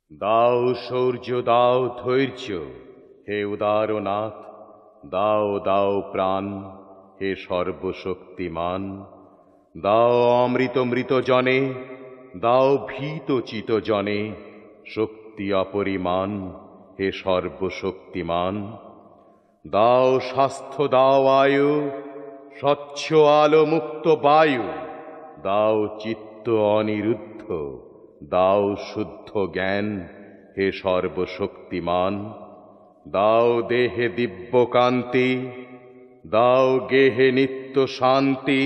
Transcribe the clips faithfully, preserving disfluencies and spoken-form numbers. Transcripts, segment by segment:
দাও শৌর্য, দাও ধৈর্য, হে উদারনাথ। দাও দাও প্রাণ, হে সর্বশক্তিমান। দাও অমৃত মৃত জনে, দাও ভীত চিত জনে শক্তি অপরিমাণ, হে সর্বশক্তিমান। দাও স্বাস্থ্য, দাও আয়ু, স্বচ্ছ আলো মুক্ত বায়ু। দাও চিত্ত অনিরুদ্ধ, দাও শুদ্ধ জ্ঞান, হে সর্বশক্তিমান। দাও দেহে দিব্য কান্তি, দাও গেহে নিত্য শান্তি।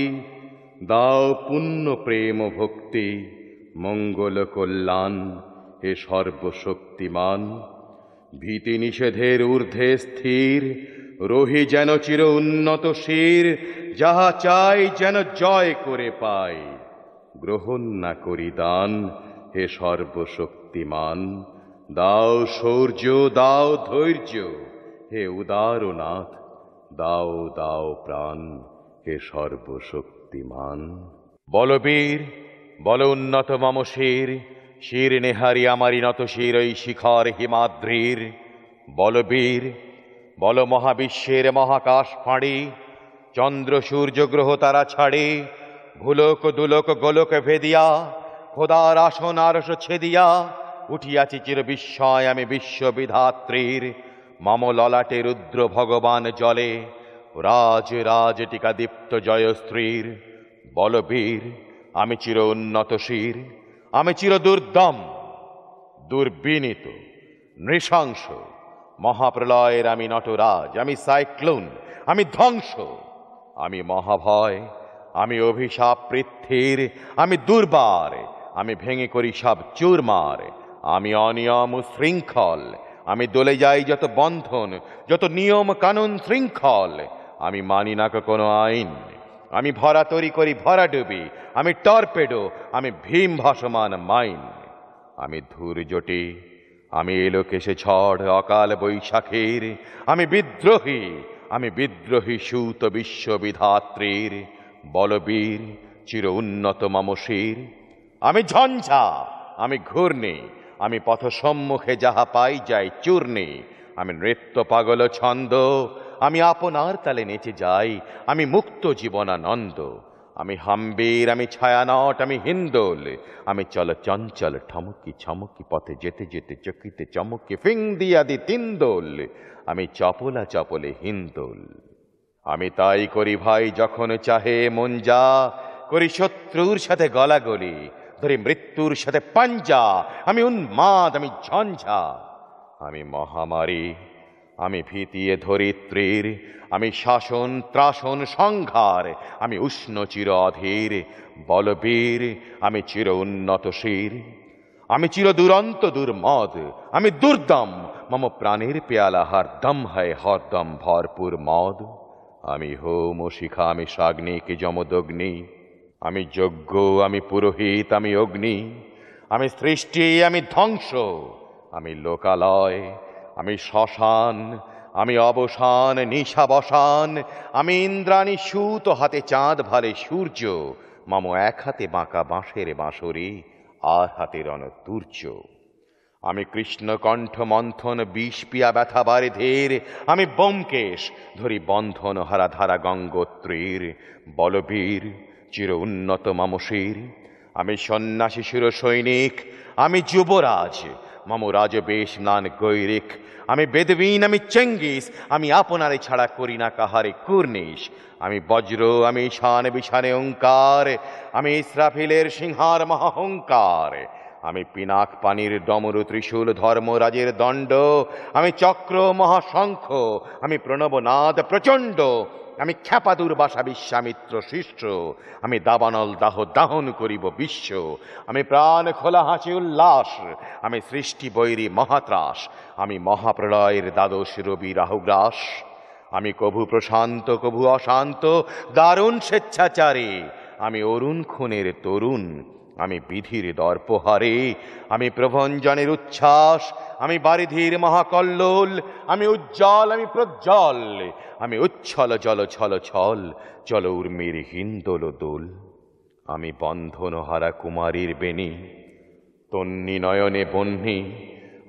দাও পুণ্য প্রেম ভক্তি, মঙ্গল কল্যাণ, হে সর্বশক্তিমান। ভীতি নিষেধের ঊর্ধ্বে স্থির রহি যেন চির উন্নত শির। যাহা চাই যেন জয় করে পাই, গ্রহণ না করি দান, হে সর্বশক্তিমান। দাও শৌর্য, দাও ধৈর্য, হে উদারনাথ। দাও দাও প্রাণ, হে সর্বশক্তিমান। বলবীর বল উন্নত মম শির, শির নেহারি আমারি নত শির ওই শিখর হিমাদ্রির। বলবীর বল মহাবিশ্বের মহাকাশ ফাঁড়ি, চন্দ্র সূর্য গ্রহ তারা ছাড়ি। ভুলোক দুলোক গোলক ভেদিয়া, খোদার আসন আরশ ছেদিয়া। উঠিয়াছি চির বিস্ময় আমি বিশ্ববিধাত্রীর। মম ললাটে রুদ্র ভগবান জলে, রাজ রাজ টিকা দীপ্ত জয়শ্রীর। বলবীর আমি চির উন্নত শির, আমি চির দুর্দম দুর্বিনীত নৃশংস। মহাপ্রলয়ের আমি নটরাজ, আমি সাইক্লোন, আমি ধ্বংস। আমি মহাভয়, আমি অভিশাপ পৃথ্বীর, আমি দুর্বার, আমি ভেঙে করি সব চুরমার। আমি অনিয়ম শৃঙ্খল, আমি দলে যাই যত বন্ধন, যত নিয়ম কানুন শৃঙ্খল। আমি মানি না কোনো আইন, আমি ভরা তরি করি ভরা ডুবি। আমি টর্পেডো, আমি ভীম ভাসমান মাইন। আমি ধূর্জটি, আমি এলোকেশে ঝড় অকাল বৈশাখীর। আমি বিদ্রোহী, আমি বিদ্রোহী সুত বিশ্ববিধাত্রীর। বলবীর চির উন্নত মম শির। আমি ঝঞ্ঝা, আমি ঘূর্ণি, আমি পথ সম্মুখে যাহা পাই যাই চূর্ণি। আমি নৃত্য পাগল ছন্দ, আমি আপনার তালে নেচে যাই। আমি মুক্ত জীবনানন্দ। আমি হাম্বির, আমি ছায়ানট, আমি হিন্দোল। আমি চল চঞ্চল ঠমকি ছমকি পথে যেতে যেতে চকিতে চমকে ফিং দিয়া দি তিন্দোল। আমি চপলা চপলে হিন্দোল। আমি তাই করি ভাই যখন চাহে মন যা, করি শত্রুর সাথে গলাগলি, ধরি মৃত্যুর সাথে পাঞ্জা। আমি উন্মাদ, আমি ঝঞ্ঝা, আমি মহামারী, আমি ভীতিয়ে ধরিত্রীর। আমি শাসন ত্রাসন সংঘার, আমি উষ্ণ চির অধীর। বলবীর আমি চির উন্নত শির, আমি চির দুরন্ত দুর্মদ, আমি দুর্দম। মম প্রাণের পেয়ালা হরদম হয় হরদম ভরপুর মদ। আমি হোম শিখা, আমি সাগ্নিক যমদগ্নি। আমি যজ্ঞ, আমি পুরোহিত, আমি অগ্নি। আমি সৃষ্টি, আমি ধ্বংস, আমি লোকালয়, আমি শ্মশান। আমি অবসান নিশাবসান, আমি ইন্দ্রাণী সুত হাতে চাঁদ ভালে সূর্য। মম এক হাতে বাঁকা বাঁশের বাঁশরি, আর হাতে রণতুর্য। আমি কৃষ্ণ কণ্ঠ মন্থন বিষ পিয়া ব্যথা বারে ধীর। আমি ব্যোমকেশ, ধরি বন্ধন হারা ধারা গঙ্গোত্রীর। বলবীর চির উন্নত মম শির। আমি সন্ন্যাসী শির সৈনিক, আমি যুবরাজ, মম রাজবেশ ম্লান গৈরিক। আমি বেদবিন, আমি চেঙ্গিস, আমি আপনারে ছাড়া করি না কাহারে কুর্নিশ। আমি বজ্র, আমি ঈশান বিশানে ওঙ্কার, আমি ইসরাফিলের সিংহার মহাহংকার। আমি পিনাক পানির ডমরু ত্রিশূল ধর্মরাজের দণ্ড। আমি চক্র মহাশঙ্খ, আমি প্রণবনাদ প্রচণ্ড। আমি খ্যাপা দুর্বাসা বিশ্বামিত্র শিষ্য, আমি দাবানল দাহ দাহন করিব বিশ্ব। আমি প্রাণ খোলা হাসি উল্লাস, আমি সৃষ্টি বৈরী মহাত্রাস। আমি মহাপ্রলয়ের দ্বাদশ রবি রাহুগ্রাস। আমি কভু প্রশান্ত কভু অশান্ত দারুণ স্বেচ্ছাচারী। আমি অরুণ খুনের তরুণ, আমি বিধির দর্পহারে। আমি প্রভঞ্জনের উচ্ছ্বাস, আমি বারিধির মহাকল্লোল। আমি উজ্জ্বল, আমি প্রজ্জ্বল, আমি উচ্ছল জল ছল ছল চল উর্মির হিন্দোল দোল। আমি বন্ধন হারা কুমারীর বেণী, তন্নি নয়নে বহ্নি,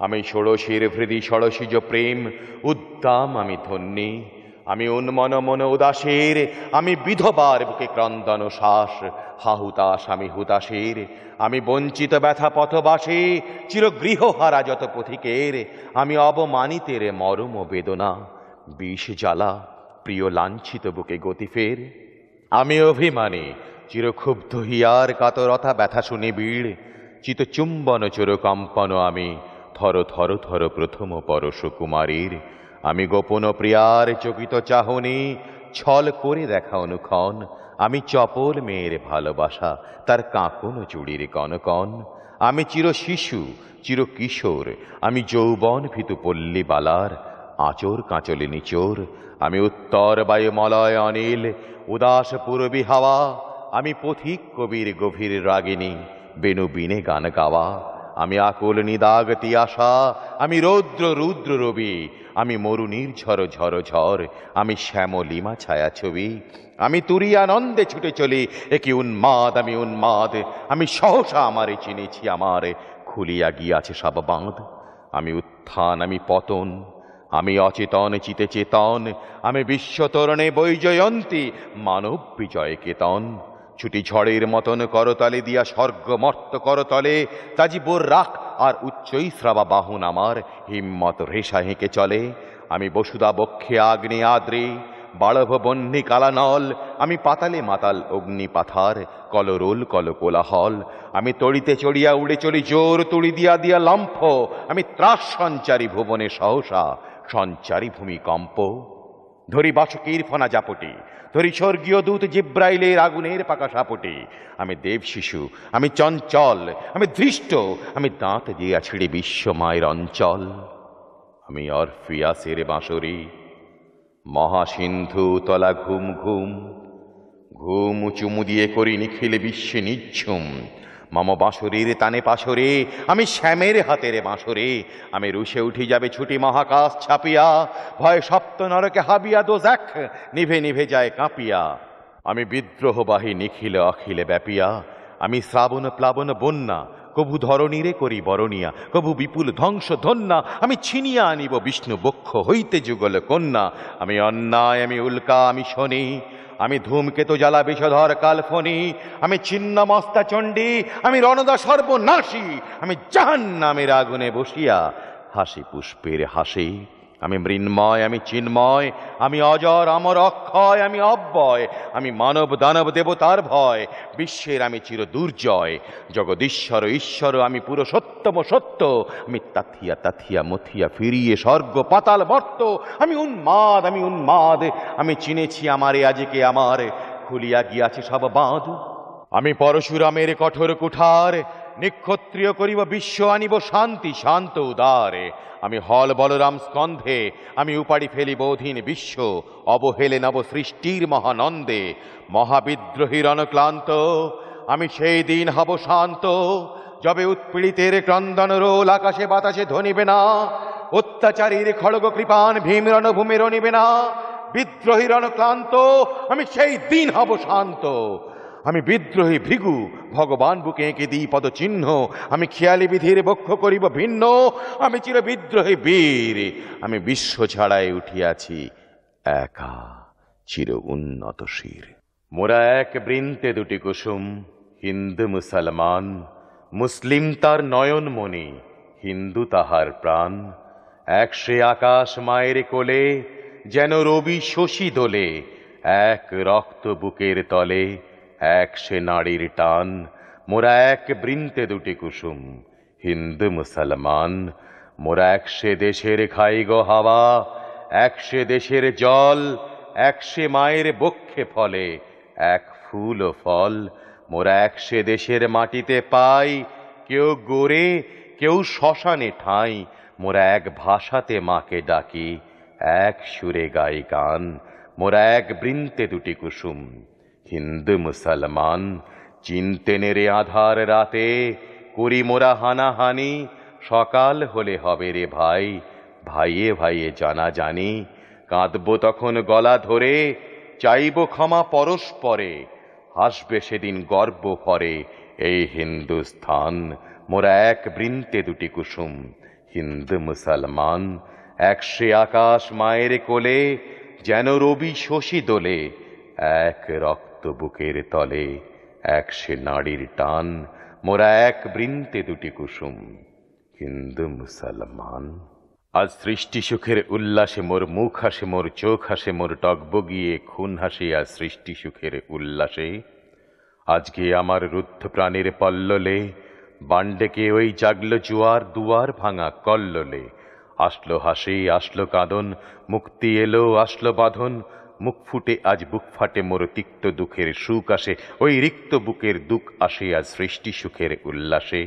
আমি ষোড়শীর হৃদি ষড়শীজ প্রেম উদ্দাম আমি ধন্যী, আমি উন্মন মন উদাসের, আমি বিধবার বুকে ক্রন্দন শ্বাস, হাহুতাস আমি হুতাশের, আমি বঞ্চিত ব্যথা পথবাসে, চিরগৃহহারা যত পথিকের, আমি অবমানিতের মরম বেদনা, বিষ জ্বালা প্রিয় লাঞ্ছিত বুকে গতি ফের। আমি অভিমানী চিরক্ষুব্ধ হিয়ার কাতরতা ব্যথা শুনে বীড়, চিত চুম্বন চোর কম্পন আমি থর থর থর প্রথম পরশ কুমারীর। আমি গোপন প্রিয়ার চকিত চাহনি ছল করে দেখা অনুক্ষণ, আমি চপল মেয়ের ভালোবাসা তার কাঁকন চুড়ির কনকন। আমি চির শিশু চির কিশোর, আমি যৌবন ভীতু পল্লী বালার আঁচর কাঁচলে নিচোর। আমি উত্তর বায়ু মলয় অনিল উদাস পূরবী হাওয়া, আমি পথিক কবির গভীর রাগিনী বেনু বিনে গান গাওয়া। আমি আকুল নিদাগ তিয়াসা, আমি রৌদ্র রুদ্র রবি, আমি মরু নির্ঝর ঝর ঝর, আমি শ্যামলিমা ছায়া ছবি। আমি তুরিয়ানন্দে ছুটে চলি একি উন্মাদ আমি উন্মাদ, আমি সহসা আমারে চিনেছি আমার খুলিয়া গিয়াছে সব বাঁধ। আমি উত্থান আমি পতন, আমি অচেতন চিতে চেতন, আমি বিশ্বতরণে বৈজয়ন্তী মানব বিজয় কেতন। ছুটি ঝড়ের মতন করতলে দিয়া স্বর্গ মর্ত করতলে, তাজি বোর রাখ আর উচ্চই শ্রাবা বাহন আমার হিম্মত রেশা হেঁকে চলে। আমি বসুদা বক্ষে আগ্নে আদ্রে বাড়ভ বহ্নি কালানল, আমি পাতালে মাতাল অগ্নি পাথার কলরোল কল কোলাহল। আমি তড়িতে চড়িয়া উড়ে চলি জোর তুড়ি দিয়া দিয়া লম্ফ, আমি ত্রাস সঞ্চারী ভুবনে সহসা সঞ্চারী ভূমিকম্প। ধরি বাসুকীর ফনা জাপটি, ধরি স্বর্গীয় দূত জিব্রাইলের আগুনের পাকা সাপটি। আমি দেব শিশু আমি চঞ্চল, আমি ধৃষ্ট আমি দাঁত দিয়া ছিঁড়ে বিশ্ব মায়ের অঞ্চল। আমি অরফিয়াসের বাঁশরি মহাসিন্ধু তলা ঘুম ঘুম, ঘুম চুমু দিয়ে করি নিখিল বিশ্বে নিঝুম। মম বাঁশরীর তানে পাশরে আমি শ্যামের হাতের বাঁশরে, আমি রুষে উঠি যাবে ছুটি মহাকাশ ছাপিয়া, ভয় সপ্ত নরকে হাবিয়া দোজাখ নিভে নিভে যায় কাঁপিয়া। আমি বিদ্রোহবাহী নিখিল অখিলে ব্যাপিয়া, আমি শ্রাবণ প্লাবন বন্যা কভু ধরণীরে করি বরণিয়া, কভু বিপুল ধ্বংস ধন্যা আমি ছিনিয়া আনিব বিষ্ণু বক্ষ হইতে যুগল কন্যা। আমি অন্যায় আমি উল্কা আমি শনি, আমি ধূমকেতু জ্বালা বিষধর কালফনি, আমি ছিন্ন মস্তা চণ্ডী আমি রণদা সর্বনাশী, আমি জাহান্নামের আগুনে বসিয়া হাসি পুষ্পের হাসি। আমি মৃন্ময় আমি চিন্ময়, আমি অজর অমর অক্ষয়, আমি অব্যয়, আমি মানব দানব দেবতার ভয়, বিশ্বের আমি চির দুর্জয়, জগদীশ্বর ঈশ্বর আমি পুরো সত্যম সত্য, আমি তাথিয়া তাথিয়া মথিয়া ফিরিয়ে স্বর্গ পাতাল মর্ত। আমি উন্মাদ আমি উন্মাদ, আমি চিনেছি আমারে আজকে আমার খুলিয়া গিয়াছে সব বাঁধ। আমি পরশুরামের কঠোর কুঠার নিক্ষত্রিয় করিব বিশ্ব আনিব শান্তি শান্ত উদারে। আমি হল বলরাম স্কন্ধে আমি উপাড়ি ফেলিব অধীন বিশ্ব অবহেলে নব সৃষ্টির মহানন্দে। মহাবিদ্রোহীর অনক্লান্ত আমি সেই দিন হব শান্ত, যবে উৎপীড়িতের ক্রন্দন রোল আকাশে বাতাসে ধ্বনিবে না, অত্যাচারীর খড়গ কৃপান ভীম রণভূমে রণিবে না। বিদ্রোহীর অনক্লান্ত আমি সেই দিন হব শান্ত, আমি বিদ্রোহী ভৃগু ভগবান বুকে এঁকে দিই পদচিহ্ন, আমি খেয়ালি বিধির বক্ষ করিব ভিন্ন, আমি চির বিদ্রোহী বীর, আমি বিশ্ব ছাড়াই উঠিয়াছি একা চির উন্নত শির। মোরা এক বৃন্তে দুটি কুসুম হিন্দু মুসলমান, মুসলিম তার নয়নমণি হিন্দু তাহার প্রাণ। এক সে আকাশ মায়ের কোলে যেন রবি শশী দোলে, এক রক্ত বুকের তলে এক সে নারীর টান। মোরা এক বৃন্তে দুটি কুসুম হিন্দু মুসলমান, মোরা এক সে দেশের খাই গো হাওয়া, এক সে দেশের জল, এক সে মায়ের বক্ষে ফলে এক ফুল ও ফল। মোরা এক সে দেশের মাটিতে পাই কেউ গোরে কেউ শ্মশানে ঠাঁই, মোরা এক ভাষাতে মাকে ডাকি এক সুরে গাই গান। মোরা এক বৃন্তে দুটি কুসুম হিন্দু মুসলমান, চিনতে নেরে আধার রাতে করি মোরা হানাহানি, সকাল হলে হবে রে ভাই ভাইয়ে ভাইয়ে জানা জানি। কাঁদব তখন গলা ধরে চাইব ক্ষমা পরস্পরে, হাসবে সেদিন গর্ব করে এই হিন্দুস্থান। মোরা এক বৃন্তে দুটি কুসুম হিন্দু মুসলমান একসে আকাশ মায়ের কোলে, যেন রবি শশী দোলে, এক রক্ত বুকের তলে, একসে নাড়ির টান, মোরা এক বৃন্তে দুটি কুসুম, হিন্দু মুসলমান। আজ সৃষ্টি সুখের উল্লাসে মোর মুখ হাসে, মোর চোখ হাসে, মোর টকবগিয়ে খুন হাসে আজ সৃষ্টি সুখের উল্লাসে। আজকে আমার রুদ্ধ প্রাণের পল্ললে, বান্ডেকে ওই জাগলো জুয়ার দুয়ার ভাঙা কল্লোলে। আসলো হাসি আসলো কাঁদন, মুক্তি এলো আসলো বাঁধন, মুখ ফুটে আজ বুক ফাটে মোর তিক্ত দুঃখের সুখ আসে, ওই রিক্ত বুকের দুঃখ আসে আজ সৃষ্টি সুখের উল্লাসে।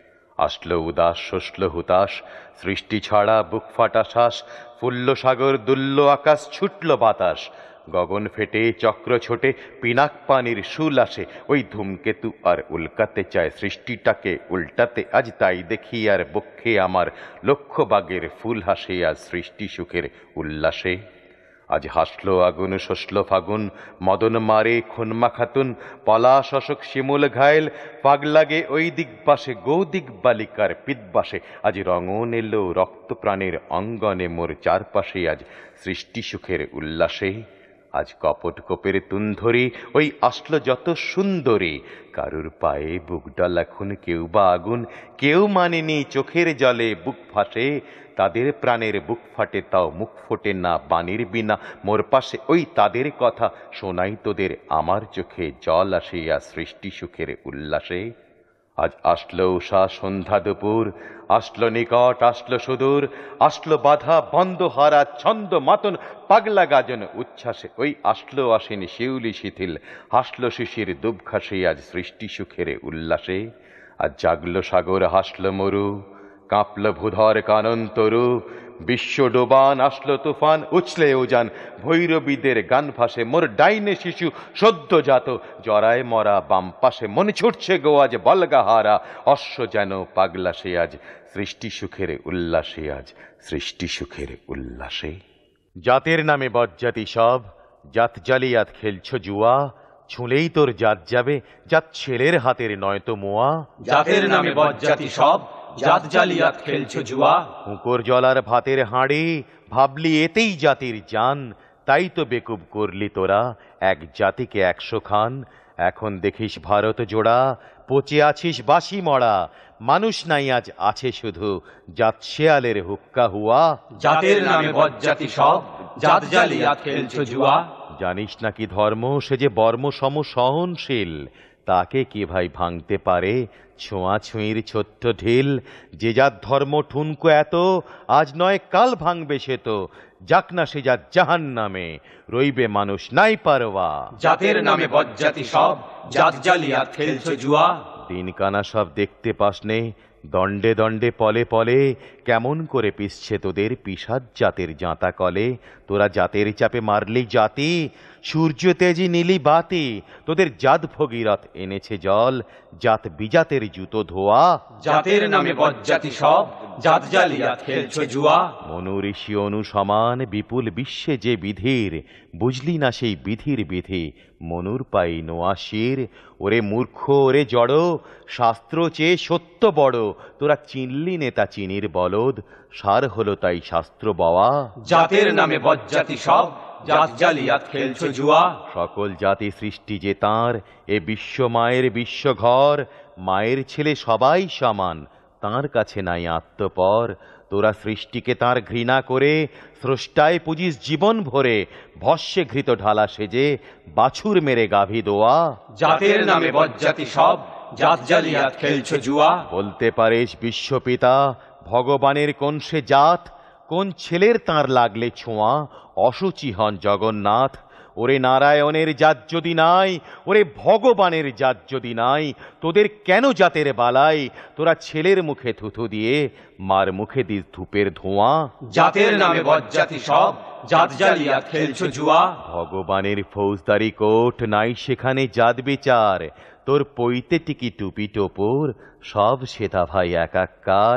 আসলো উদাস শসলো হুতাশ, সৃষ্টি ছাড়া বুক ফাটা শ্বাস, ফুল্ল সাগর দুল্ল আকাশ ছুটল বাতাস, গগন ফেটে চক্র ছোটে পিনাক পানির শুল আসে, ওই ধূমকেতু আর উল্কাতে চায় সৃষ্টিটাকে উল্টাতে, আজ তাই দেখি আর বক্ষে আমার লক্ষ বাগের ফুল হাসে আজ সৃষ্টি সুখের উল্লাসে। আজ হাসলো আগুন শসলো ফাগুন, মদন মারে খুনমা খাতুন, পলাশ অশোক শিমুল ঘায়েল, পাগ লাগে ওই দিগবাসে গৌদিক বালিকার পিতবাসে। আজ রঙন এলো রক্ত প্রাণের অঙ্গনে মোর চারপাশে আজ সৃষ্টি সুখের উল্লাসে। আজ কপট কোপের তুন্ধরি ওই আসলো যত সুন্দরী, কারুর পায়ে বুক ডাল এখন কেউ বা আগুন, কেউ মানেনি চোখের জলে বুক ফাটে, তাদের প্রাণের বুক ফাটে তাও মুখ ফোটে না বাণীর বিনা মোর পাশে, ওই তাদের কথা শোনাই তোদের আমার চোখে জল আসে আজ সৃষ্টি সুখের উল্লাসে। আজ আসলো উষা সন্ধ্যা দুপুর, আসলো নিকট আসলো সুদূর, আসলো বাধা বন্ধ হারা ছন্দ মাতন পাগলা গাজন উচ্ছ্বাসে, ওই আসলো আসেনি শিউলি শিথিল, হাসলো শিশির দুবঘাসে আজ সৃষ্টি সুখের উল্লাসে। আজ জাগলো সাগর হাসলো মরু, কাঁপল ভূধর কানন তরু, বিশ্ব ডোবান আসলো তুফান উছলে উজান, ভৈরবীদের গান ভাসে মোর ডাইনে শিশু সদ্যজাত, জরায় মরা বাম পাশে মনে ছুটছে গো আজ বলগাহারা, অশ্ব যেন পাগলা সে আজ সৃষ্টি সুখের উল্লাসে আজ সৃষ্টি সুখের উল্লাসে। জাতের নামে বজ্জাতি সব, জাত জালিয়াত খেলছ জুয়া, ছুঁলেই তোর জাত যাবে জাত ছেলের হাতের নয়তো মোয়া। জাতের নামে বজ্জাতি সব, জাত জালিয়াত খেলছ জুয়া। হুঁকোর জলার ভাতের হাঁড়ি, ভাবলি এতেই জাতির জান, তাই তো বেকুব করলি তোরা এক জাতিকে একশো খান। এখন দেখিস ভারত জোড়া, পচে আছিস বাসি মরা, মানুষ নাই আজ আছে শুধু জাত শেয়ালের হুক্কা হুয়া। জাতের নামে বজ্জাতি সব, জাত জালিয়াত খেলছ জুয়া। জানিস নাকি ধর্ম সে যে বর্ম সম সহনশীল, তাকে কি ভাই ভাঙতে পারে ছোঁয়াছুঁয়ির ছোট্ট ঢিল। যে যার ধর্ম ঠুনকো এত, আজ নয় কাল ভাঙবে সে তো, যাক না সে যা জাহান নামে, রইবে মানুষ নাই পারোয়া। জাতের নামে বজ্জাতি সব, জাত জালিয়াত খেলছ জুয়া। দিন কানা সব দেখতে পাসনে, দণ্ডে দণ্ডে পলে পলে, কেমন করে পিসছে তোদের পিসাদ জাতের জাঁতা কলে। তোরা জাতের চাপে মারলি জাতি, সূর্য তেজি নীলি বাতি, তোদের জাত ভগীরথ এনেছে জল, জাত বিজাতের জুতো ধোয়া। জাতের নামে বজ্জাতি সব, জাত জালিয়াত খেলছ জুয়া। মনু ঋষি অনু সমান বিপুল বিশ্বে যে বিধির, বুঝলি না সেই বিধির বিধি মনুর পাই নোয়াশির। ওরে মূর্খ ওরে জড়, শাস্ত্র চেয়ে সত্য বড়, তোরা চিনলি নেতা চিনির বলদ, সার হলো তাই শাস্ত্র বাওয়া। জাতের নামে বজ্জাতি সব, জাত জালিয়াত খেলছ জুয়া। সকল জাতি সৃষ্টি যে তাঁর, এ বিশ্ব মায়ের বিশ্ব ঘর, মায়ের ছেলে সবাই সমান, তাঁর কাছে নাই আত্মপর। তোরা সৃষ্টিকে তাঁর ঘৃণা করে, স্রষ্টায় পুজিস জীবন ভরে, ভস্যে ঘৃত ঢালা সেজে বাছুর মেরে গাভী দোয়া। জাতের নামে বজ্জাতি সব, জাত জালিয়াত খেলছ জুয়া। বলতে পারিস বিশ্বপিতা ভগবানের কোন সে জাত, কোন ছেলের তাঁর লাগলে ছোঁয়া, অসুচি হন জগন্নাথ। ওরে নারায়ণের জাত যদি নাই, ওরে ভগবানের জাত যদি নাই, তোদের কেন জাতের বালাই, তোরা ছেলের মুখে থুথু দিয়ে মার মুখে দিস ধূপের ধোঁয়া। জাতের নামে বজ্জাতি সব, জাত জালিয়াত খেলছ জুয়া। ভগবানের ফৌজদারি কোর্ট নাই সেখানে জাত বিচার, তোর পৈতে টিকি টুপি টোপর সব সেটা ভাই একাকার।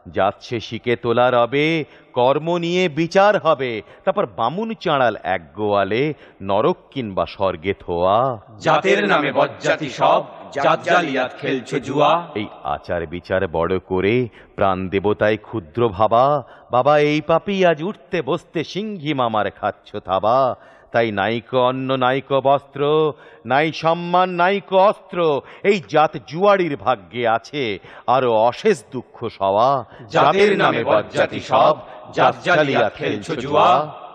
যাচ্ছে শিকে তোলা রবে, কর্ম নিয়ে বিচার হবে, তারপর বামুন চাঁড়াল এক গোয়ালে নরক কিংবা স্বর্গে থোয়া। জাতের নামে বজ্জাতি সব জাত জালিয়াত খেলছো জুয়া। এই আচার বিচার বড় করে প্রাণ দেবতায় ক্ষুদ্র ভাবা, বাবা এই পাপি আজ উঠতে বসতে সিংহী মামার খাচ্ছ থাবা। তাই নাইক অন্ন নাইক বস্ত্র, নাই সম্মান নাইক অস্ত্র, এই জাত জুয়ারির ভাগ্যে আছে আরো অশেষ দুঃখ সওয়া। জাতের নামে বজ্জাতি সব জাত জালিয়াত খেলছো জুয়া।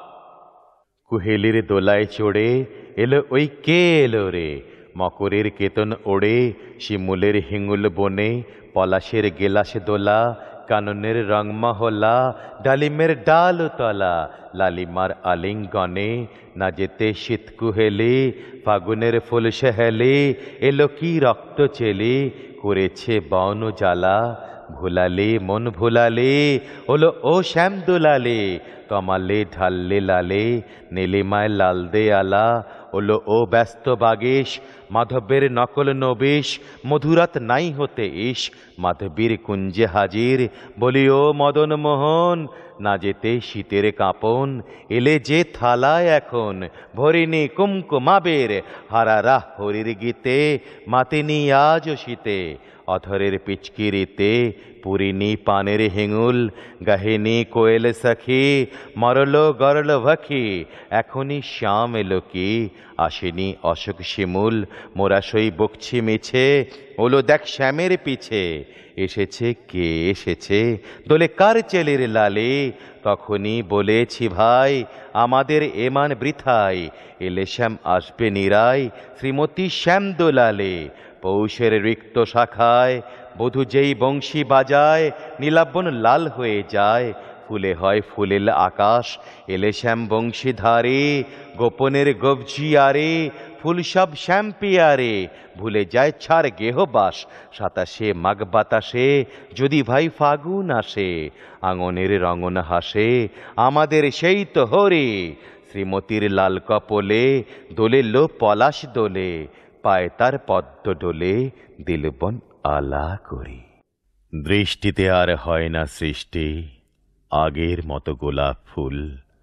কুহেলির দোলায় চড়ে এলো ওই কে এলো রে, মকরের কেতন ওড়ে শিমুলের হিঙ্গুল বনে, পলাশের গেলাসে দোলা কাননের রংমহলা, ডালিমের ডাল তলা লালিমার আলিঙ্গনে, না যেতে শীত কুহেলি ফাগুনের ফুল সেহেলি, এলো কি রক্ত চেলি করেছে বন জ্বালা। ভুলালে মন ভুলালে ওলো ও শ্যাম দোলালে, কমালে ঢাললে লালে নীলিমায় লাল দে আলা। ওলো ও ব্যস্ত বাগেশ মাধবের নকল নবেশ, মধুরাত নাই হতে ইস মাধবীর কুঞ্জে হাজির। বলি ও মদন মোহন না যেতে শীতের কাঁপন, এলে যে থালায় এখন ভরিনি কুমকুমাবের হারারা হরির গীতে, মাতিনি আজ শীতে অধরের পিচকিরিতে, পুরিনি পানের হিঙুল গাহিনী কোয়েল সখী, মরল গরল ভখি এখনই শ্যাম এলো কি। আসেনি অশোক শিমুল মোরা সই বকছি মিছে, ওলো দেখ শ্যামের পিছে এসেছে কে এসেছে দোলে কার চেলের লালে। তখনই বলেছি ভাই আমাদের এমান বৃথাই, এলে শ্যাম আসবে নিরাই শ্রীমতী শ্যাম দোলালে। পৌষের রিক্ত শাখায় বধূ যেই বংশী বাজায়, নীলাবন লাল হয়ে যায় ফুলে হয় ফুলেল আকাশ। এলে শ্যাম বংশীধারে গোপনের গবজি আরে, ফুল সব শ্যাম পিয়ারে ভুলে যায় ছাড় গেহবাস। সাতাশে মাঘ বাতাসে যদি ভাই ফাগুন আসে, আঙনের রঙন হাসে আমাদের সেই তো হরে। শ্রীমতীর লাল কপলে দোলে লো পলাশ দোলে, পায় তার পদ্ম ডোলে দিলবন আলা করি। দৃষ্টিতে আর হয় না সৃষ্টি আগের মতো গোলাপ ফুল,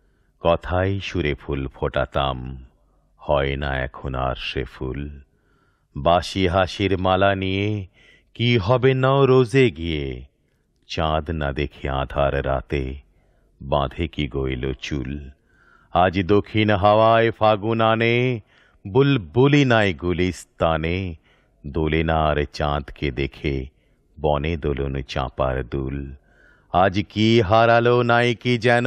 কথাই সুরে ফুল ফোটাতাম হয় না এখন আর সে ফুল। বাসি হাসির মালা নিয়ে কি হবে নাও রোজে গিয়ে, চাঁদ না দেখে আধার রাতে বাঁধে কি গইল চুল। আজ দক্ষিণ হাওয়ায় ফাগুন আনে বুলবুলি নাই গুলিস্তানে, দোলে না আর চাঁদকে দেখে বনে দোলন চাঁপার দুল। আজ কি হারালো নাই কি যেন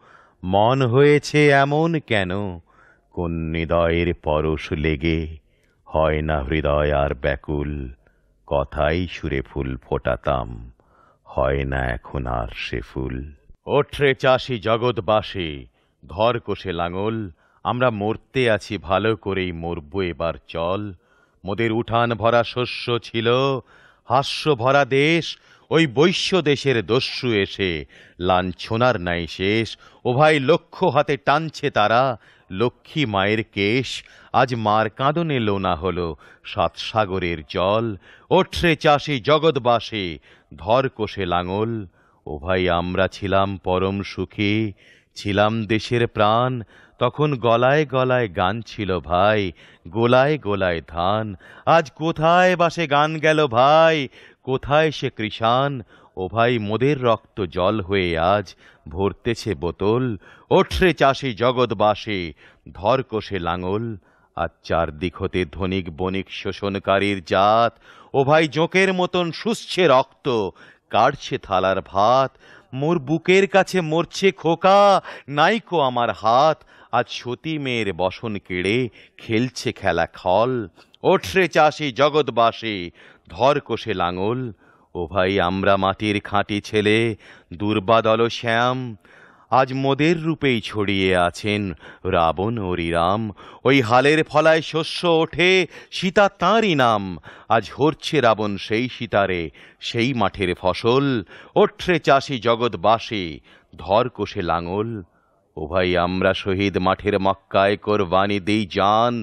মন হয়েছে এমন কেন, কোন হৃদয়ের পরশ লেগে হয় না হৃদয় আর ব্যাকুল। কথাই সুরে ফুল ফোটাতাম হয় না এখন আর সে ফুল। ওঠরে চাষি জগৎবাসী ধর কোষে লাঙল, আমরা মরতে আছি ভালো করেই মরবো এবার চল। মোদের উঠান ভরা শস্য ছিল হাস্য ভরা দেশ, ওই বৈশ্য দেশের দস্যু এসে লাঞ্ছনার নাই শেষ। ও ভাই লক্ষ হাতে টানছে তারা লক্ষ্মী মায়ের কেশ, আজ মার কাঁদনে লোনা হলো সাত সাগরের জল। ওঠরে চাষি জগৎবাসী ধর কোষে লাঙল, ও ভাই আমরা ছিলাম পরম সুখী ছিলাম দেশের প্রাণ। তখন গলায় গলায় গান ছিল ভাই গোলায় গোলায় ধান। আজ কোথায় বাসে গান গেল ভাই কোথায় সে কৃষাণ। ও ভাই মোদের রক্ত জল হয়ে আজ ভরতেছে বোতল। ওঠরে চাষি জগৎবাসী ধর কোষে লাঙল, আজ চারদিক হতে ধনিক বণিক শোষণকারীর জাত। ও ভাই জোঁকের মতন শুষছে রক্ত কাটছে থালার ভাত। মোর বুকের কাছে মরছে খোকা নাইকো আমার হাত। আজ সতী মেয়ের বসন কেড়ে খেলছে খেলা খল। ওঠরে চাষি জগৎবাসী ধর কোষে লাঙল, ও ভাই আমরা মাটির খাঁটি ছেলে দুর্বাদল শ্যাম। আজ মোদের রূপেই ছড়িয়ে আছেন রাবণ ও রাম। ওই হালের ফলায় শস্য ওঠে সীতা তাঁরই নাম। আজ হরছে রাবণ সেই সীতারে সেই মাঠের ফসল। ওঠরে চাষি জগৎবাসী ধর কোষে লাঙল, ও ভাই আমরা শহীদ মাঠের মক্কায় কোরবানি দেই জান।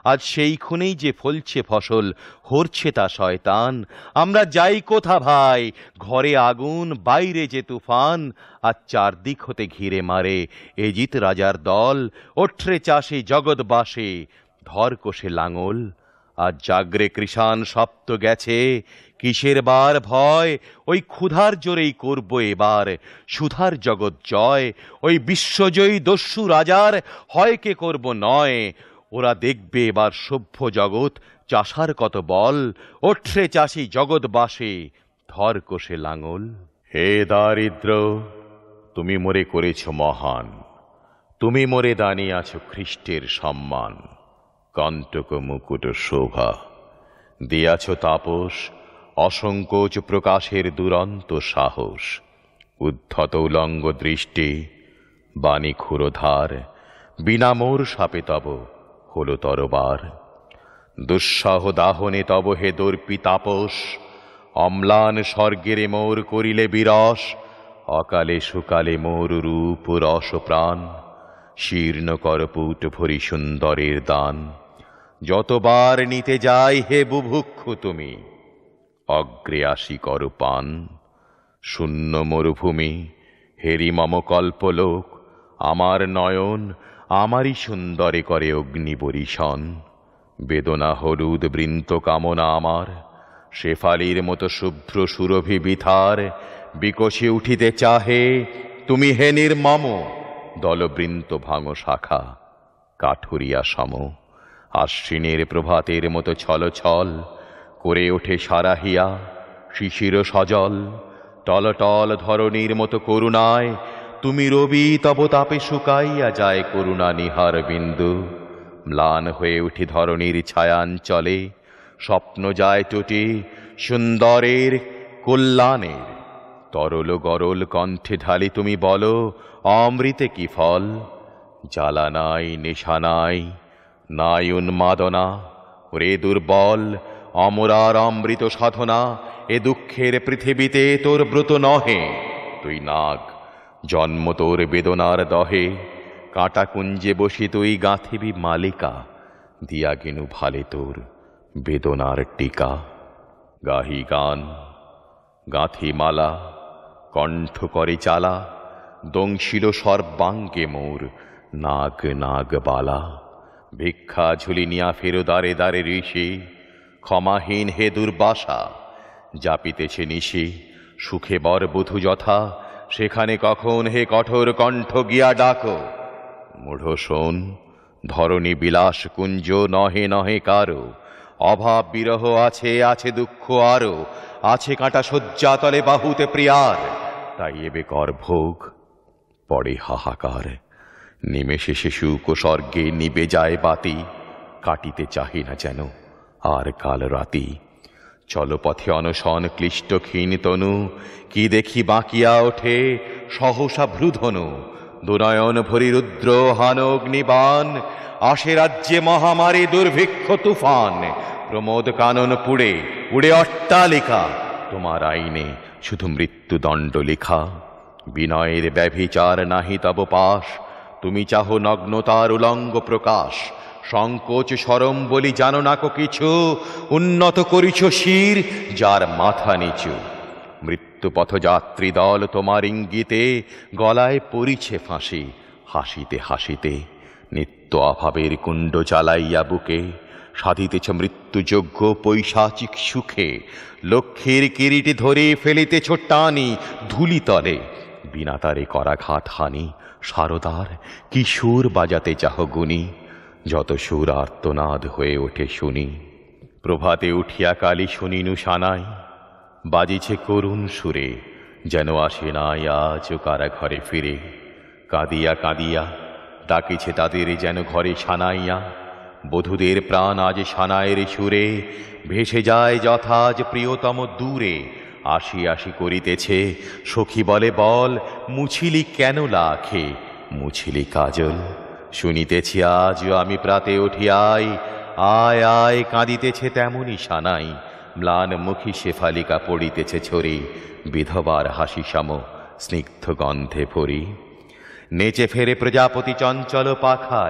আজ সেই খুনেই যে ফলছে ফসল, হরছে তা শয়তান। আমরা যাই কোথা ভাই, ঘরে আগুন বাইরে যে তুফান। আজ চারদিক হতে ঘিরে মারে এজিত রাজার দল, ওঠরে চাষে জগৎবাসে ধর কোষে লাঙল। আজ জাগরে কৃষাণ সপ্ত গেছে, কিসের বার ভয়? ওই ক্ষুধার জোরেই করব এবার সুধার জগৎ জয়। ওই বিশ্বজয়ী দস্যু রাজার হয় কে করব নয়। ওরা দেখবে এবার সভ্য জগৎ চাষার কত বল, ওঠরে চাষি জগৎবাসে ধর কোষে লাঙল। হে দারিদ্র, তুমি মোরে করেছ মহান, তুমি মোরে দানিয়াছ খ্রিস্টের সম্মান। কণ্টক মুকুট শোভা দিয়াছ তাপস, অসংকোচ প্রকাশের দুরন্ত সাহস। উদ্ধত উলঙ্গ দৃষ্টি, বাণী ক্ষুরধার, বিনা মোর সাপে তব হল তরবার। দুঃসহ দাহনে তব হে দর্পি তাপস, অম্লান স্বর্গেরে মোর করিলে বিরস। অকালে সুকালে মোর রূপ রস প্রাণ, শীর্ণ করপুট ভরি সুন্দরের দান। যতবার নিতে যাই হে বুভুক্ষু তুমি, অগ্রে আসি কর পান। শূন্য মরুভূমি হেরি মম কল্পলোক, আমার নয়ন আমারই সুন্দরে করে অগ্নি বরিশন। বেদনা হলুদ বৃন্ত কামনা আমার, শেফালির মতো শুভ্র সুরভি বিথার। বিকশি উঠিতে চাহে তুমি হে নির্মম, দলবৃন্ত ভাঙো শাখা কাঠুরিয়া সম। আশ্বিনের প্রভাতের মতো ছল ছল করে ওঠে সারাহিয়া শিশির সজল। টলটল ধরণীর মতো করুণায় তুমি রবি তব তাপে শুকাইয়া যায় করুণা নিহার বিন্দু। ম্লান হয়ে উঠে ধরণীর ছায়াঞ্চলে, স্বপ্ন যায় টুটি সুন্দরের কল্যাণের। তরল গরল কণ্ঠে ঢালি তুমি বলো, অমৃতে কি ফল? জ্বালা নাই নেশা নাই, নাই উন্মাদনা, রে দুর্বল অমরার অমৃত সাধনা। এ দুঃখের পৃথিবীতে তোর ব্রত নহে, তুই নাগ জন্ম তোর বেদনার দহে। কাঁটা কুঞ্জে বসি তুই গাঁথিবি মালিকা, দিয়া গেনু ভালে তোর বেদনার টিকা। গাহি গান গাঁথি মালা, কণ্ঠ করে চালা, দংশিল সর্বাঙ্গে মোর নাগ নাগ বালা। ভিক্ষা ঝুলি নিয়া ফেরো দ্বারে দ্বারে ঋষি, ক্ষমাহীন হে দুর্বাসা জাপিতেছে নিশি। সুখে বর বধূ যথা, সেখানে কখন হে কঠোর কণ্ঠ গিয়া ডাকো। মূঢ় শোন, ধরণী বিলাস কুঞ্জ নহে নহে কারো। অভাব বিরহ আছে, আছে দুঃখ আরো, আছে কাঁটা শয্যা তলে বাহুতে প্রিয়ার। তাই এবে কর ভোগ, পড়ে হাহাকার। নিমেষে শিশুক স্বর্গে নিবে যায় বাতি, কাটিতে চাহি না যেন আর কাল রাতি। চলপথে অনশন ক্লিষ্ট ক্ষীণ তনু, কি দেখি বাঁকিয়া ওঠে সহসা ভ্রুধনু। দুনয়ন ভরি রুদ্র হান অগ্নিবাণ, আসে রাজ্যে মহামারী দুর্ভিক্ষ তুফান। প্রমোদ কানন পুড়ে উড়ে অট্টালিকা, তোমার আইনে শুধু মৃত্যুদণ্ড লিখা। বিনয়ের ব্যভিচার নাহি তব পাশ, তুমি চাহ নগ্নতার উলঙ্গ প্রকাশ। সংকোচ সরম বলি জানো না কো কিছু, উন্নত করিছ শির যার মাথা নিচু। মৃত্যুপথযাত্রী দল তোমার ইঙ্গিতে, গলায় পরিছে ফাঁসি হাসিতে হাসিতে। নিত্য অভাবের কুণ্ড জ্বালাইয়া বুকে, সাধিতেছ মৃত্যুযোগ্য পৈশাচিক সুখে। লক্ষ্মীর কিরিটি ধরে ফেলিতেছ টানি ধুলিতলে, বিনা তারে করাঘাত হানি। সারদার কি সুর বাজাতে চাহ গুনি, যত সুর আর্তনাদ হয়ে ওঠে শুনি। প্রভাতে উঠিয়া কালী শুনিনু সানাই, বাজিছে করুণ সুরে যেন আসে নাই আজ কারা ঘরে ফিরে। কাঁদিয়া কাঁদিয়া ডাকিছে তাদের যেন ঘরে সানাইয়া। বধূদের প্রাণ আজ সানায়ের সুরে, ভেসে যায় যথাজ প্রিয়তম দূরে। আসি আসি করিতেছে সখী বলে বল, মুছিলি কেন লাখে মুছিলি কাজল। শুনিতেছি আজ আমি প্রাতে উঠিয়াই, আয় আয় কাঁদিতেছে তেমনি সানাই। ম্লান মুখী শেফালিকা পড়িতেছে ছড়ি, বিধবার হাসি সম স্নিগ্ধ গন্ধে ভরি। নেচে ফেরে প্রজাপতি চঞ্চল পাখায়,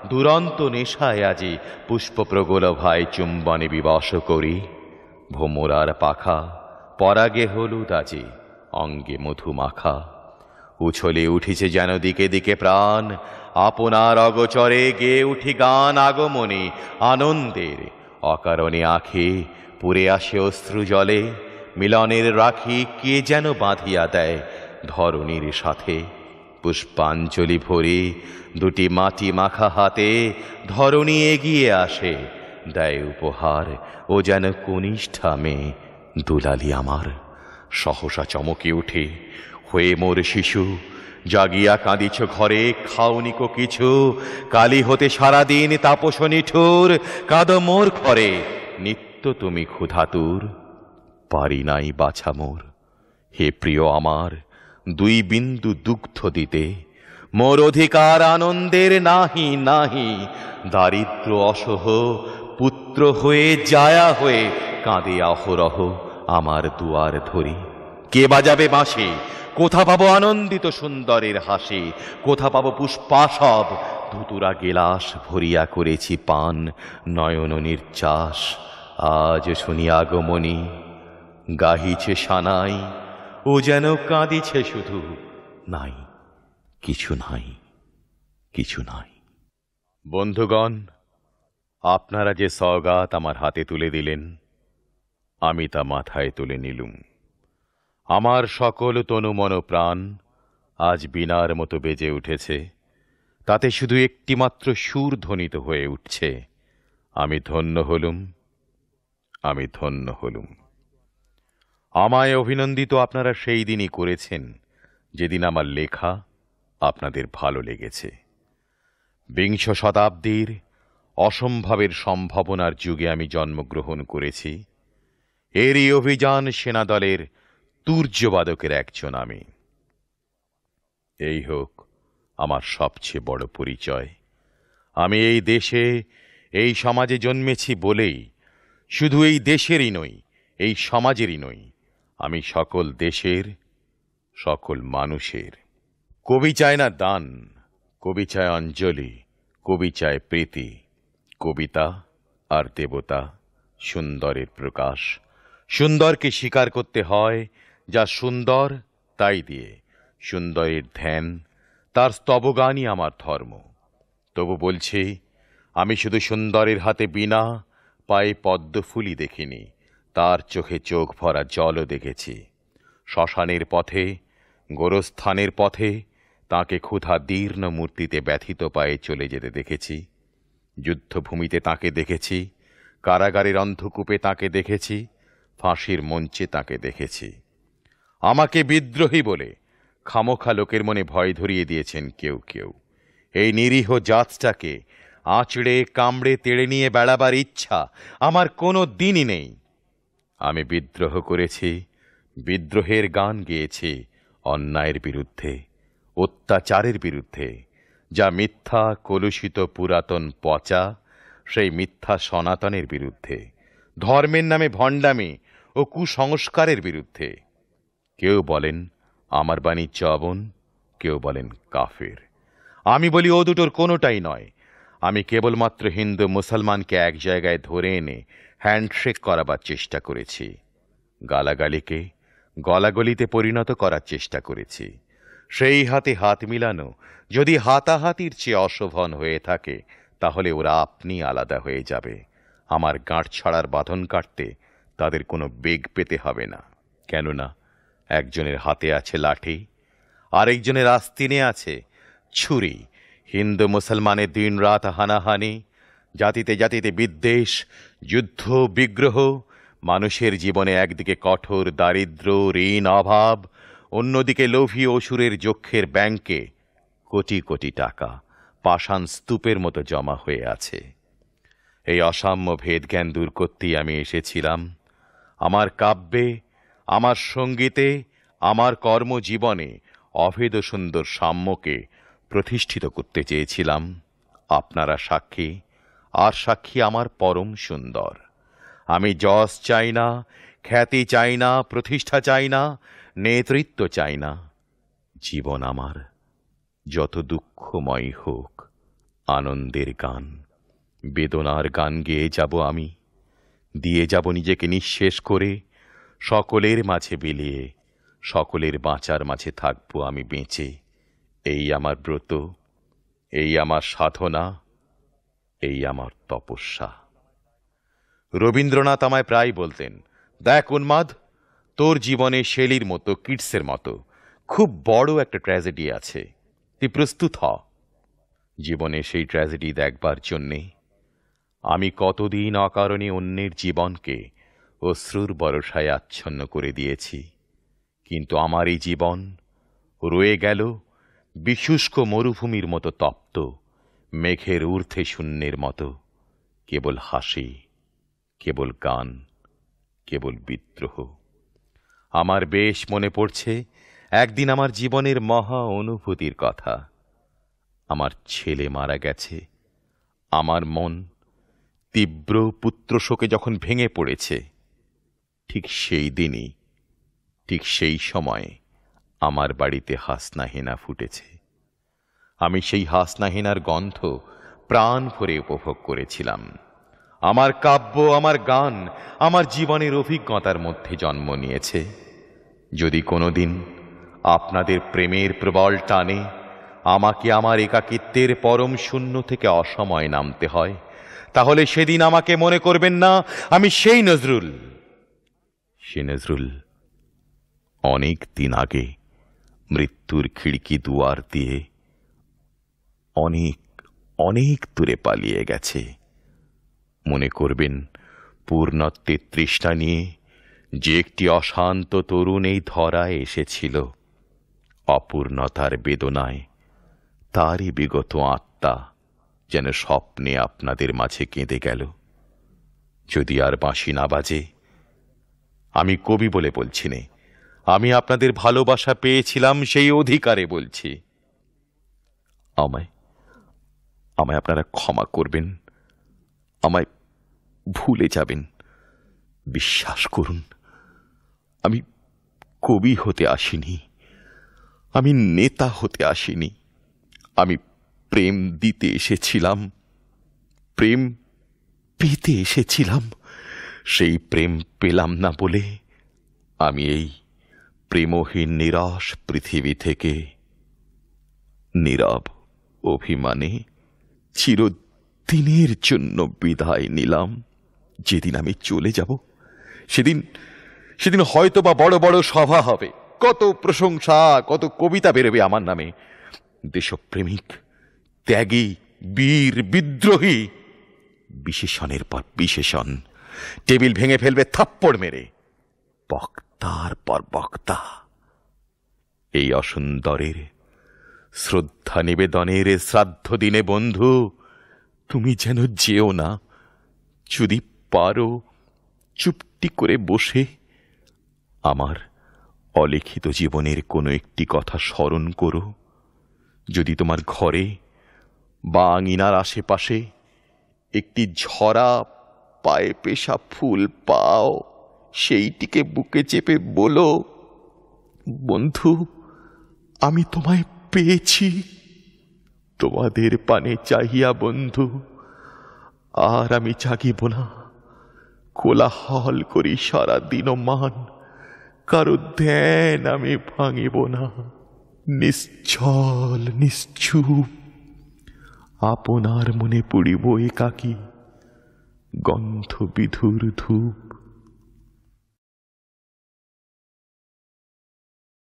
দুরন্ত নেশায় আজি পুষ্প প্রগল ভাই চুম্বনে বিবশ করি। ভোমরার পাখা পরাগে হলুদ আজি অঙ্গে মধু মাখা। উছলে উঠিছে যেন দিকে দিকে প্রাণ, আপনার অগচরে গেয়ে উঠি গান আগমনে আনন্দের। অকারণে আঁখে পুরে আসে অশ্রু জলে, মিলনের রাখি কে যেন বাঁধিয়া দেয় ধরণীর সাথে। পুষ্পাঞ্জলি ভরে দুটি মাটি মাখা হাতে ধরণী এগিয়ে আসে, দেয় উপহার ও যেন কনিষ্ঠা মেয়ে দুলালি আমার। সহসা চমকে উঠে হয়ে মোর শিশু, জাগিয়া কাঁদিছ ঘরে খাওনিকো কিছু। কালি হতে সারাদিন তাপস নিঠুর, কাঁদ মোর ঘরে নিত্য তুমি ক্ষুধাতুর। পারি নাই বাছা মোর, হে প্রিয় আমার, দুই বিন্দু দুগ্ধ দিতে। মোর অধিকার আনন্দের নাহি নাহি, দারিদ্র অসহ পুত্র হয়ে জায়া হয়ে কাঁদে অহরহ আমার দুয়ার ধরি। কে বাজাবে বাঁশি, কোথা পাবো আনন্দিত সুন্দরের হাসি, কোথা পাবো পুষ্পাসব ধুতুরা গেলাস ভরিয়া করেছি পান নয়ন নির্যাস। আজ শুনি আগমনী গাহিছে সানাই, ও যেন কাঁদিছে শুধু, নাই কিছু নাই কিছু নাই। বন্ধুগণ, আপনারা যে সওগাত আমার হাতে তুলে দিলেন, আমি তা মাথায় তুলে নিলুম। আমার সকল তনু মন প্রাণ আজ বীণার মতো বেজে উঠেছে, তাতে শুধু একটিমাত্র সুর ধ্বনিত হয়ে উঠছে। আমি ধন্য হলুম, আমি ধন্য হলুম। আমায় অভিনন্দিত আপনারা সেই দিনই করেছেন যেদিন আমার লেখা আপনাদের ভালো লেগেছে। বিংশ শতাব্দীর অসম্ভবের সম্ভাবনার যুগে আমি জন্মগ্রহণ করেছি। এরই অভিযান সেনাদলের তুর্যবাদকের একজন আমি। এই হোক আমার সবচেয়ে বড় পরিচয়। আমি এই দেশে এই সমাজে জন্মেছি বলেই, শুধু এই দেশেরই নই, এই সমাজেরই নই, আমি সকল দেশের, সকল মানুষের। কবি চায় না দান, কবি চায় অঞ্জলি, কবি চায় প্রীতি। কবিতা আর দেবতা, সুন্দরের প্রকাশ। সুন্দরকে স্বীকার করতে হয়, যা সুন্দর তাই দিয়ে। সুন্দরের ধ্যান, তার স্তবগানই আমার ধর্ম। তবু বলছি, আমি শুধু সুন্দরের হাতে বীণা, পায়ে পদ্মফুলই দেখিনি, তার চোখে চোখ ভরা জলও দেখেছি। শ্মশানের পথে, গোরস্থানের পথে তাঁকে ক্ষুধা দীর্ণ মূর্তিতে ব্যথিত পায়ে চলে যেতে দেখেছি। যুদ্ধভূমিতে তাঁকে দেখেছি, কারাগারের অন্ধকূপে তাঁকে দেখেছি, ফাঁসির মঞ্চে তাঁকে দেখেছি। আমাকে বিদ্রোহী বলে খামোখা লোকের মনে ভয় ধরিয়ে দিয়েছেন কেউ কেউ। এই নিরীহ জাতটাকে আঁচড়ে কামড়ে তেড়ে নিয়ে বেড়াবার ইচ্ছা আমার কোনো দিনই নেই। আমি বিদ্রোহ করেছি, বিদ্রোহের গান গেয়েছি অন্যায়ের বিরুদ্ধে, অত্যাচারের বিরুদ্ধে। যা মিথ্যা কলুষিত পুরাতন পচা, সেই মিথ্যা সনাতনের বিরুদ্ধে। ধর্মের নামে ভণ্ডামি ও কুসংস্কারের বিরুদ্ধে। কেউ বলেন আমার বাণী চবন, কেউ বলেন কাফের। আমি বলি ও দুটোর কোনোটাই নয়। আমি কেবলমাত্র হিন্দু মুসলমানকে এক জায়গায় ধরে এনে হ্যান্ডশেক করাবার চেষ্টা করেছি। গালাগালিকে গলাগলিতে পরিণত করার চেষ্টা করেছি। সেই হাতে হাত মিলানো যদি হাতাহাতির চেয়ে অশোভন হয়ে থাকে, তাহলে ওরা আপনি আলাদা হয়ে যাবে। আমার গাঁট ছাড়ার বাঁধন কাটতে তাদের কোনো বেগ পেতে হবে না। কেননা একজনের হাতে আছে লাঠি, আরেকজনের আস্তিনে আছে ছুরি। হিন্দু মুসলমানের দিন রাত হানাহানি, জাতিতে জাতিতে বিদ্বেষ, যুদ্ধ বিগ্রহ, মানুষের জীবনে একদিকে কঠোর দারিদ্র, ঋণ, অভাব, অন্যদিকে লোভী অসুরের যক্ষের ব্যাংকে কোটি কোটি টাকা পাষাণ স্তূপের মতো জমা হয়ে আছে। এই অসাম্য ভেদজ্ঞান দূর করতেই আমি এসেছিলাম। আমার কাব্যে, আমার সঙ্গীতে, আমার কর্মজীবনে অভেদ সুন্দর সাম্যকে প্রতিষ্ঠিত করতে চেয়েছিলাম। আপনারা সাক্ষী, আর সাক্ষী আমার পরম সুন্দর। আমি যশ চাই না, খ্যাতি চাই না, প্রতিষ্ঠা চাই না, নেতৃত্ব চাই না। জীবন আমার যত দুঃখময় হোক, আনন্দের গান, বেদনার গান গেয়ে যাব আমি, দিয়ে যাব নিজেকে নিঃশেষ করে, সকলের মাঝে বিলিয়ে, সকলের বাঁচার মাঝে থাকবো আমি বেঁচে। এই আমার ব্রত, এই আমার সাধনা, এই আমার তপস্যা। রবীন্দ্রনাথ আমায় প্রায় বলতেন, দেখ উন্মাদ, তোর জীবনে শেলির মতো, কিটসের মতো খুব বড় একটা ট্র্যাজেডি আছে, তুই প্রস্তুত হ। জীবনে সেই ট্র্যাজেডি দেখবার জন্যে আমি কতদিন অকারণে অন্যের জীবনকে অশ্রুর বরসায় আচ্ছন্ন করে দিয়েছি, কিন্তু আমার এই জীবন রয়ে গেল বিশুষ্ক মরুভূমির মতো তপ্ত, মেঘের ঊর্ধ্বে শূন্যের মতো। কেবল হাসি, কেবল গান, কেবল বিদ্রোহ। আমার বেশ মনে পড়ছে একদিন আমার জীবনের মহা অনুভূতির কথা। আমার ছেলে মারা গেছে, আমার মন তীব্র পুত্রশোকে যখন ভেঙে পড়েছে, ঠিক সেই দিনই, ঠিক সেই সময়ে আমার বাড়িতে হাসনাহেনা ফুটেছে। আমি সেই হাসনাহেনার গন্ধ প্রাণ ভরে উপভোগ করেছিলাম। আমার কাব্য, আমার গান, আমার জীবনের অভিজ্ঞতার মধ্যে জন্ম নিয়েছে। যদি কোনোদিন আপনাদের প্রেমের প্রবল টানে আমাকে আমার একাকিত্বের পরম শূন্য থেকে অসময় নামতে হয়, তাহলে সেদিন আমাকে মনে করবেন না আমি সেই নজরুল। সে নজরুল অনেক দিন আগে মৃত্যুর খিড়কি দুয়ার দিয়ে অনেক অনেক দূরে পালিয়ে গেছে। মনে করবেন পূর্ণত্বের তৃষ্ণা নিয়ে যে একটি অশান্ত তরুণ এই ধরায় এসেছিল, অপূর্ণতার বেদনায় তারই বিগত আত্মা যেন স্বপ্নে আপনাদের মাঝে কেঁদে গেল। যদি আর বাঁশি না বাজে, আমি কবি বলে বলছি নে, আমি আপনাদের ভালোবাসা পেয়েছিলাম সেই অধিকারে বলছি। আমায় আমায় আপনারা ক্ষমা করবেন, আমায় ভুলে যাবেন। বিশ্বাস করুন, আমি কবি হতে আসিনি, আমি নেতা হতে আসিনি। আমি প্রেম দিতে এসেছিলাম, প্রেম পেতে এসেছিলাম। সেই প্রেম পেলাম না বলে আমি এই প্রেমহীন নিরাশ পৃথিবী থেকে নীরব অভিমানে চিরদিনের জন্য বিদায় নিলাম। যেদিন আমি চলে যাব, সেদিন সেদিন হয়তো বা বড় বড় সভা হবে, কত প্রশংসা, কত কবিতা বেরোবে আমার নামে। দেশপ্রেমিক, ত্যাগী, বীর, বিদ্রোহী, বিশেষণের পর বিশেষণ টেবিল ভেঙে ফেলবে থাপ্পড় মেরে, বক্তার পর বক্তা। এই অসুন্দরের শ্রদ্ধা নিবেদনের শ্রাদ্ধ দিনে বন্ধু, তুমি যেন যেও না। যদি পারো চুপটি করে বসে আমার অলিখিত জীবনের কোনো একটি কথা স্মরণ করো। যদি তোমার ঘরে বা আঙিনার আশেপাশে একটি ঝরা পায়ে পেশা ফুল পাও, সেইটিকে বুকে চেপে বলো, বন্ধু আমি তোমায় পেয়েছি। তোমাদের পানে চাহিয়া বন্ধু আর আমি জাগিব না, কোলাহল করি সারা দিন মান, কারো ধ্যান আমি ভাঙিব না। নিশ্চল নিশ্চুপ আপনার মনে পড়িব একাকী, গন্ধ বিধুর ধূপ।